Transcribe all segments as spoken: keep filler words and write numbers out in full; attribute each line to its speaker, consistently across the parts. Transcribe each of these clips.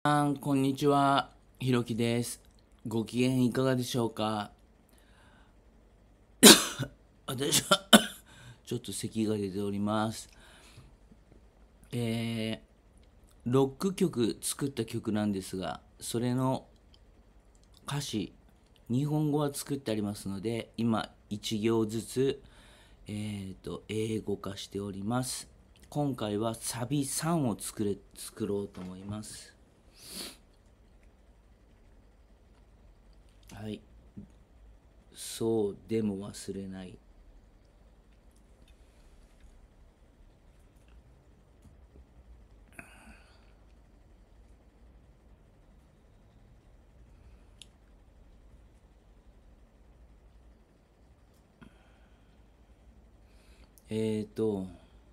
Speaker 1: さん、こんにちは。ひろきです。ご機嫌いかがでしょうか？私はちょっと咳が出ております。えー、ロック曲作った曲なんですが、それの歌詞、日本語は作ってありますので、今いち行ずつ、えーと、英語化しております。今回はサビさんを作れ、作ろうと思います。はい。そうでも忘れない。えーと、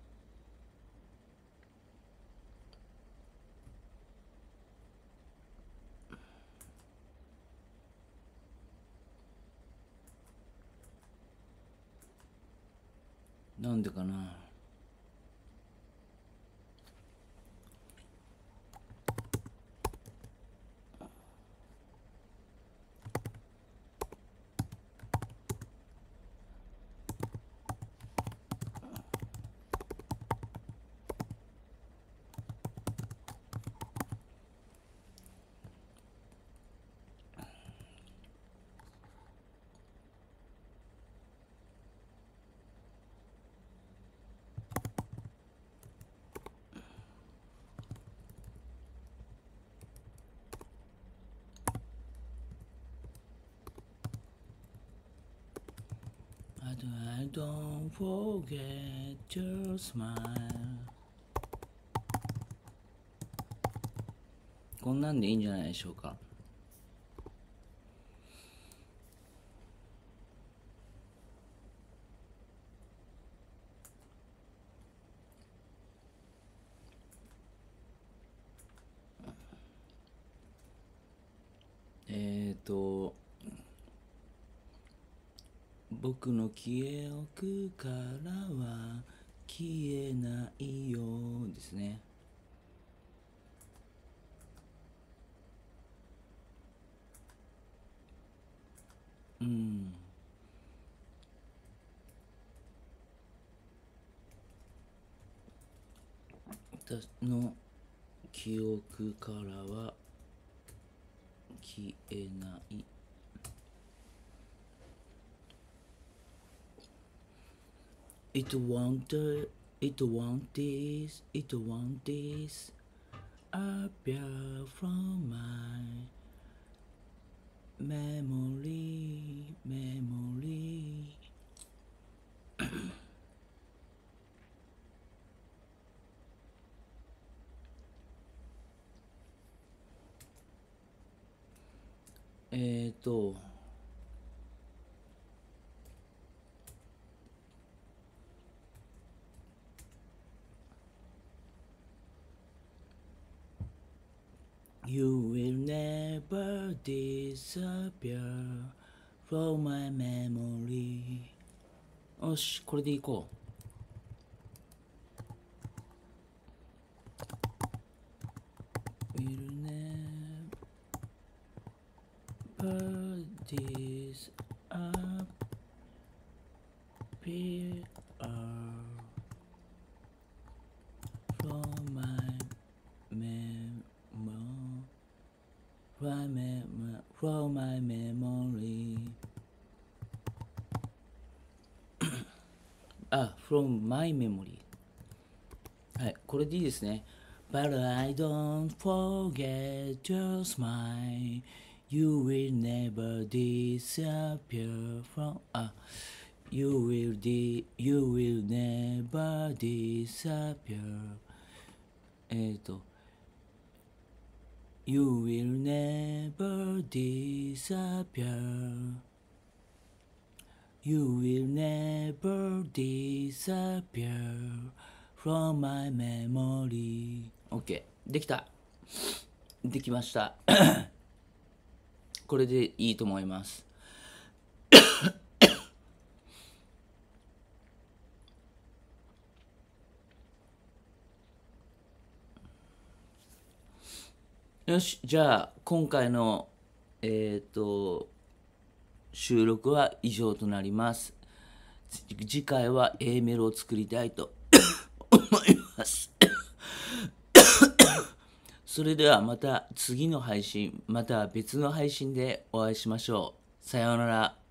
Speaker 1: なんでかな。I don't forget your smile こんなんでいいんじゃないでしょうか。えっ、ー、と僕の記憶からは消えないようですね。うん私の記憶からは消えない。 It won't it won't this it won't this appear from my memory memory えっと You will never disappear from my memory よし、これでいこう。 Will never disappear from my memory from my, from my memory あ、from my memory はい、これでいいですね。But I don't forget your smile. You will never disappear from あ、You will di You will never disappear えっと You will never disappear You will never disappear from my memory OK できたできましたこれでいいと思いますよし、じゃあ今回のえっ、と収録は以上となります。次回は A メロを作りたいと思います。それではまた次の配信、また別の配信でお会いしましょう。さようなら。